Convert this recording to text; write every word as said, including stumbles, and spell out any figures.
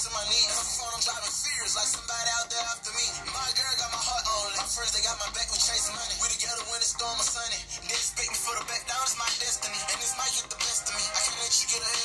to my knees. And on the phone, I'm driving fears like somebody out there after me. My girl got my heart on it. My friends, they got my back, we chasing money. We together when it's storm or sunny. They expect me for the back down, it's my destiny. And this might get the best of me. I can't let you get ahead